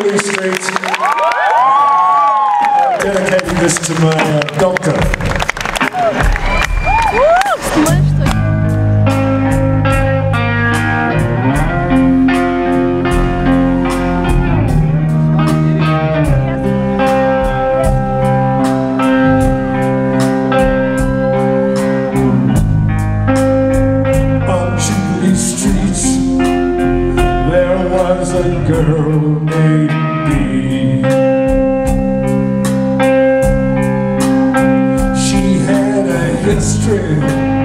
Jubilee Street. I'm dedicating this to my doctor. A girl named Bee. She had a history,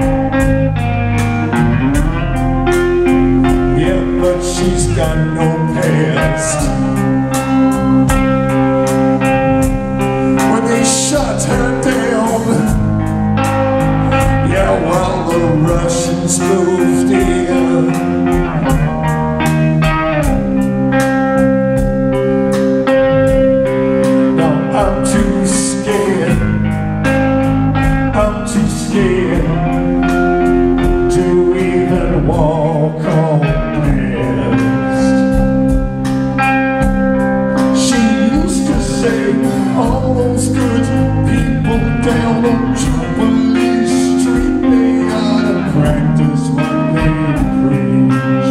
yeah, but she's got no past. When they shut her down, yeah, while the Russians moved in, to even walk on past. She used to say, all those good people down on Jubilee Street, they ought to practice what they preach.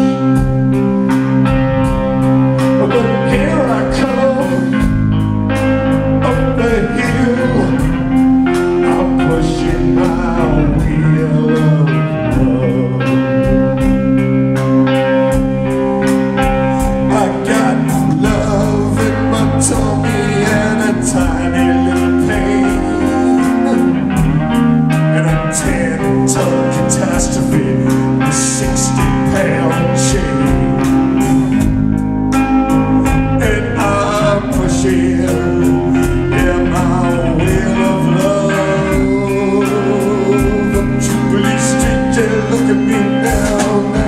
But here I come up the hill, I'm pushing my wheel of love. I got love in my tummy and a tiny little pain, and a 10-ton catastrophe, a 60-pound chain, and I'm pushing, yeah, my wheel of love. Jubilee Street, yeah, look at me now,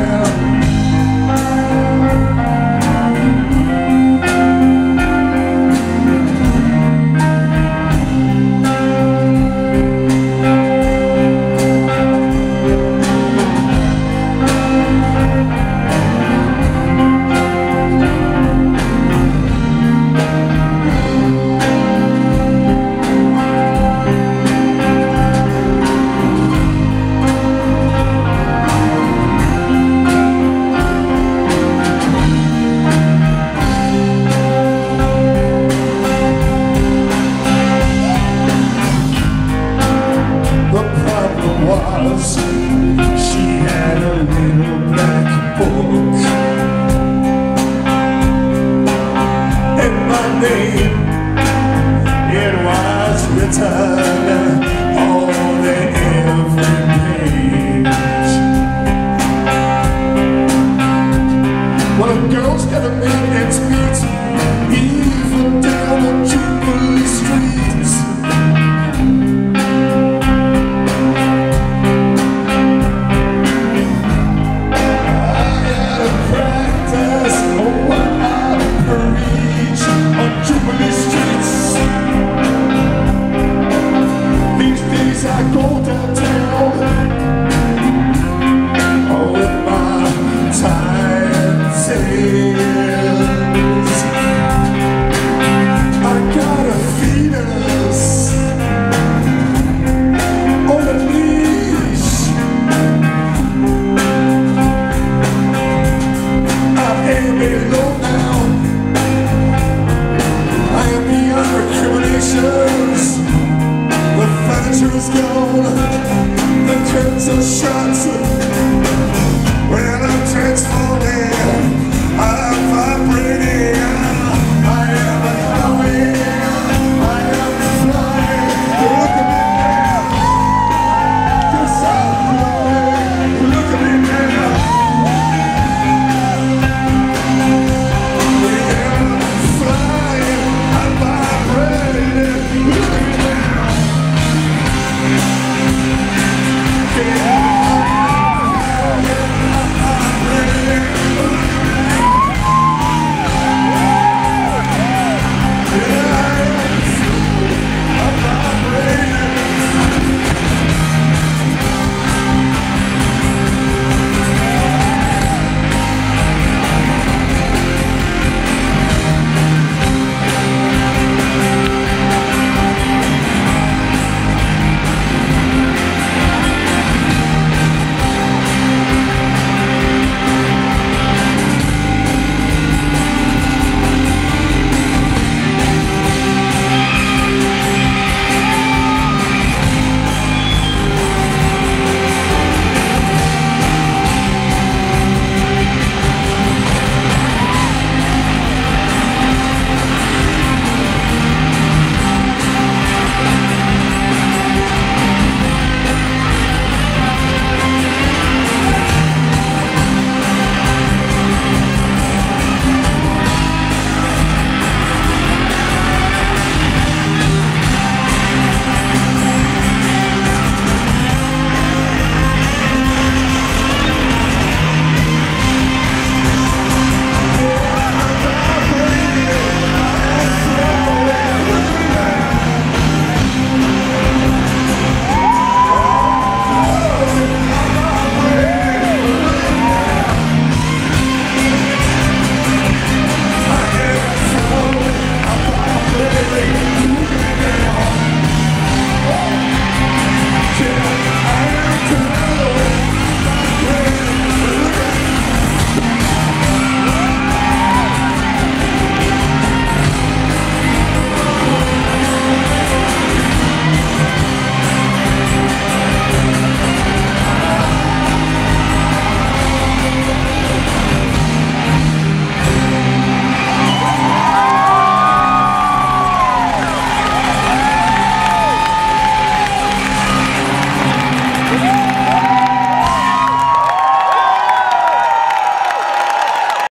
she had a little black book, and my name, it was written on every page. Well, a girl's gotta make